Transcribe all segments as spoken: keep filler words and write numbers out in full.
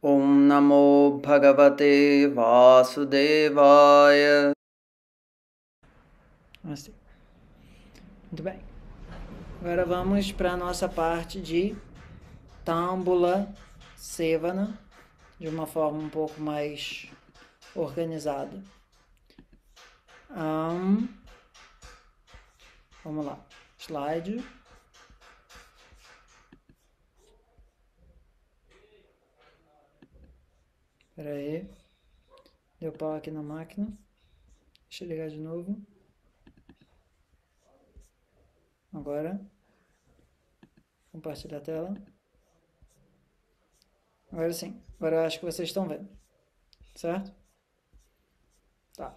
Om Namo Bhagavate Vasudevaya. Assim. Muito bem. Agora vamos para a nossa parte de Tambula Sevana, de uma forma um pouco mais organizada. Um, vamos lá. Slide. Espera aí. Deu pau aqui na máquina. Deixa eu ligar de novo. Agora. Compartilhar a tela. Agora sim. Agora eu acho que vocês estão vendo. Certo? Tá.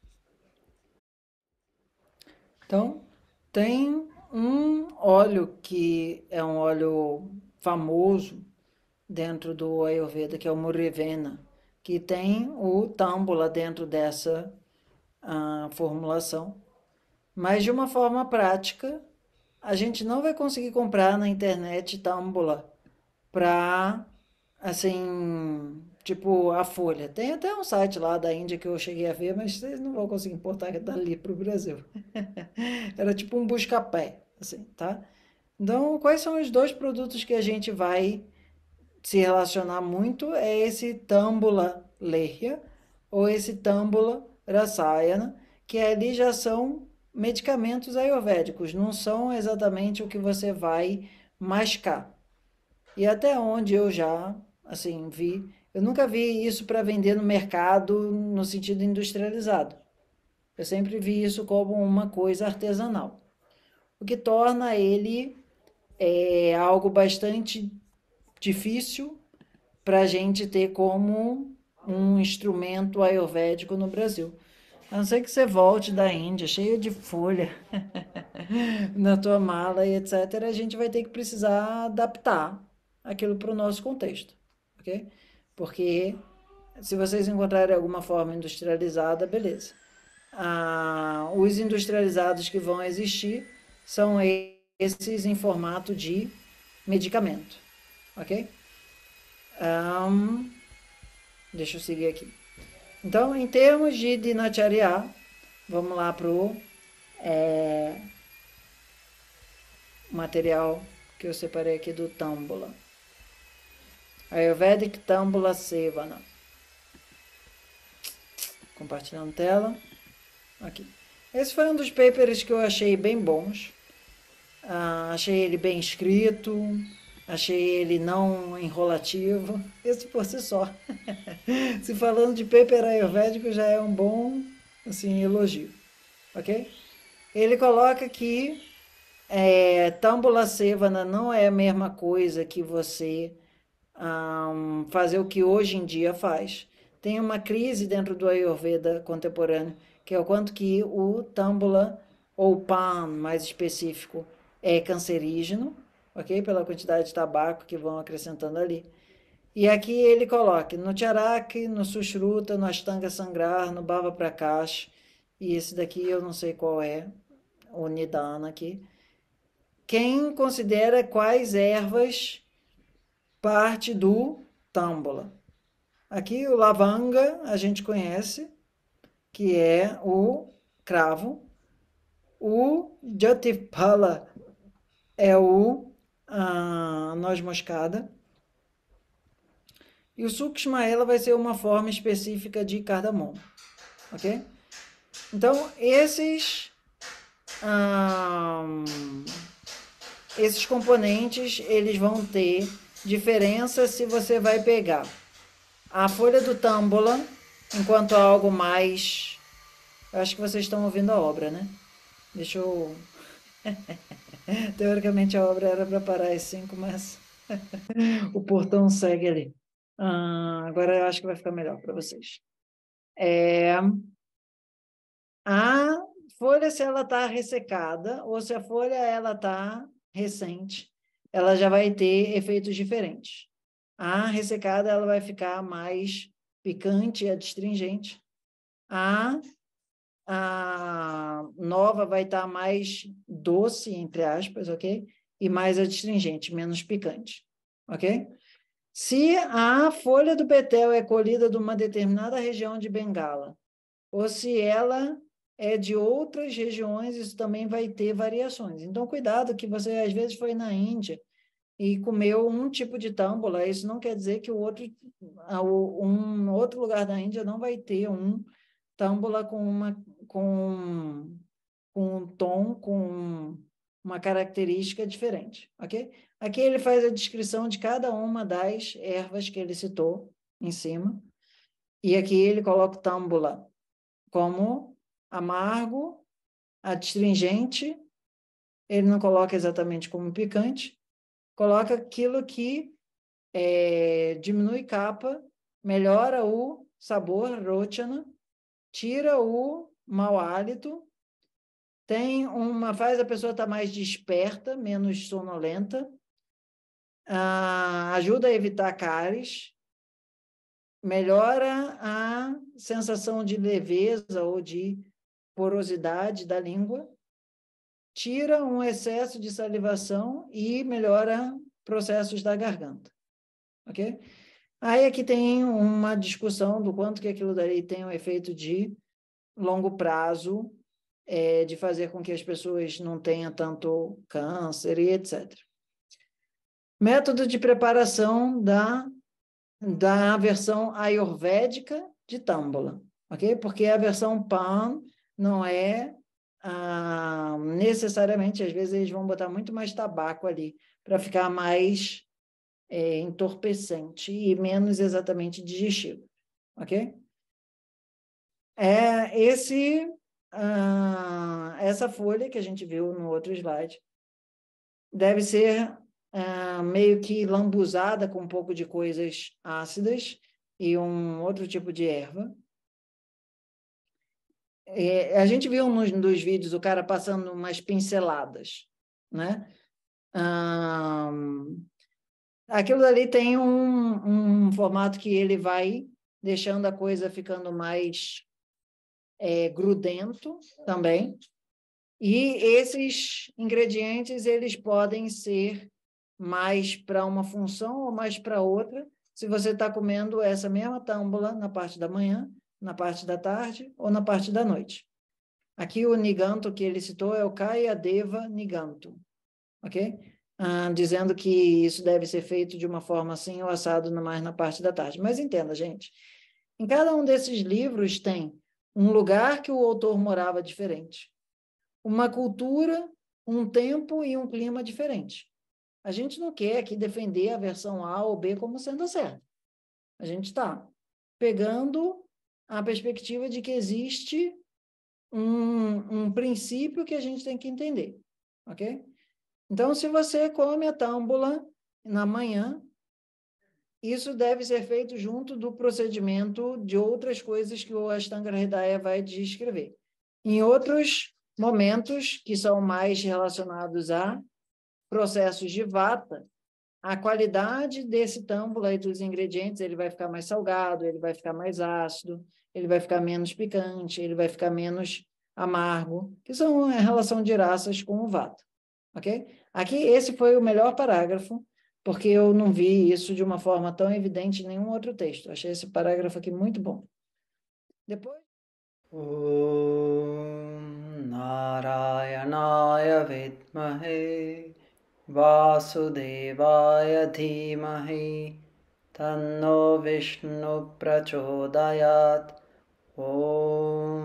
Então, tem um óleo que é um óleo famoso dentro do Ayurveda, que é o Murivena, que tem o Tambula dentro dessa uh, formulação. Mas de uma forma prática, a gente não vai conseguir comprar na internet Tambula para, assim, tipo a folha. Tem até um site lá da Índia que eu cheguei a ver, mas vocês não vão conseguir importar dali para o Brasil. Era tipo um busca-pé, assim, tá? Então, quais são os dois produtos que a gente vai se relacionar muito? É esse Tambula Lehya ou esse Tambula Rasayana, que ali já são medicamentos ayurvédicos, não são exatamente o que você vai mascar. E até onde eu já, assim, vi, eu nunca vi isso para vender no mercado no sentido industrializado. Eu sempre vi isso como uma coisa artesanal, o que torna ele é, algo bastante difícil para a gente ter como um instrumento ayurvédico no Brasil. A não ser que você volte da Índia, cheio de folha, na tua mala e etcétera, a gente vai ter que precisar adaptar aquilo para o nosso contexto, ok? Porque se vocês encontrarem alguma forma industrializada, beleza. Ah, os industrializados que vão existir são esses em formato de medicamento, ok? Um, deixa eu seguir aqui. Então, em termos de dinacharya, vamos lá para o é, material que eu separei aqui do Tambula. Ayurvedic Tambula Sevana. Compartilhando tela. Aqui. Esse foi um dos papers que eu achei bem bons. Ah, achei ele bem escrito, achei ele não enrolativo. Esse por si só. Se falando de paper ayurvédico já é um bom assim, elogio. Ok? Ele coloca que é, Tambula Sevana não é a mesma coisa que você um, fazer o que hoje em dia faz. Tem uma crise dentro do Ayurveda contemporâneo, que é o quanto que o Tambula, ou Pan mais específico, é cancerígeno, ok? Pela quantidade de tabaco que vão acrescentando ali. E aqui ele coloca no Charak, no Sushruta, no Ashtanga Sangrar, no Bhava Prakash, e esse daqui eu não sei qual é, o Nidana aqui. Quem considera quais ervas parte do Tambula? Aqui o Lavanga a gente conhece, que é o cravo. O Jatipala é o a noz moscada. E o Sukshma ela vai ser uma forma específica de cardamomo, ok? Então, esses, hum, esses componentes, eles vão ter diferença se você vai pegar a folha do Tambula, enquanto algo mais... Eu acho que vocês estão ouvindo a obra, né? Deixa eu... Teoricamente a obra era para parar às cinco, mas o portão segue ali. Ah, agora eu acho que vai ficar melhor para vocês. É... A folha, se ela está ressecada, ou se a folha ela está recente, ela já vai ter efeitos diferentes. A ressecada ela vai ficar mais picante e adstringente. A, a nova vai estar mais doce, entre aspas, ok? E mais adstringente, menos picante, ok? Se a folha do betel é colhida de uma determinada região de Bengala, ou se ela é de outras regiões, isso também vai ter variações. Então, cuidado que você, às vezes, foi na Índia e comeu um tipo de tâmbula, isso não quer dizer que o outro, um outro lugar da Índia não vai ter um tâmbula com uma com, com um tom, com uma característica diferente, ok? Aqui ele faz a descrição de cada uma das ervas que ele citou em cima, e aqui ele coloca o tâmbula como amargo, astringente, ele não coloca exatamente como picante, coloca aquilo que é, diminui capa, melhora o sabor, rochana, tira o mau hálito, tem uma, faz a pessoa estar mais desperta, menos sonolenta, ah, ajuda a evitar cáries, melhora a sensação de leveza ou de porosidade da língua, tira um excesso de salivação e melhora processos da garganta, ok? Aí aqui tem uma discussão do quanto que aquilo dali tem um efeito de longo prazo, é, de fazer com que as pessoas não tenham tanto câncer e etcétera. Método de preparação da, da versão ayurvédica de tâmbula, ok? Porque a versão pan não é ah, necessariamente, às vezes eles vão botar muito mais tabaco ali, para ficar mais é, entorpecente e menos exatamente digestivo, ok? É esse, ah, essa folha que a gente viu no outro slide deve ser ah, meio que lambuzada com um pouco de coisas ácidas e um outro tipo de erva. É, a gente viu nos, nos vídeos o cara passando umas pinceladas, né? Ah, aquilo dali tem um, um formato que ele vai deixando a coisa ficando mais é, grudento também. E esses ingredientes, eles podem ser mais para uma função ou mais para outra, se você está comendo essa mesma tâmbula na parte da manhã, na parte da tarde ou na parte da noite. Aqui o niganto que ele citou é o Kayadeva Niganto, ok? Ah, dizendo que isso deve ser feito de uma forma assim ou assado mais na parte da tarde. Mas entenda, gente, em cada um desses livros tem um lugar que o autor morava diferente, uma cultura, um tempo e um clima diferente. A gente não quer aqui defender a versão A ou B como sendo a certa. A gente está pegando a perspectiva de que existe um, um princípio que a gente tem que entender, ok? Então, se você come a tâmbula na manhã, isso deve ser feito junto do procedimento de outras coisas que o Ashtanga Hridaya vai descrever. Em outros momentos, que são mais relacionados a processos de vata, a qualidade desse tâmbula e dos ingredientes, ele vai ficar mais salgado, ele vai ficar mais ácido, ele vai ficar menos picante, ele vai ficar menos amargo, que são a relação de raças com o vata, ok? Aqui, esse foi o melhor parágrafo, porque eu não vi isso de uma forma tão evidente em nenhum outro texto. Achei esse parágrafo aqui muito bom. Depois... Om Narayanaaya Vidmahe Vasudevaya Dhimahi Tanno Vishnu Prachodayat Om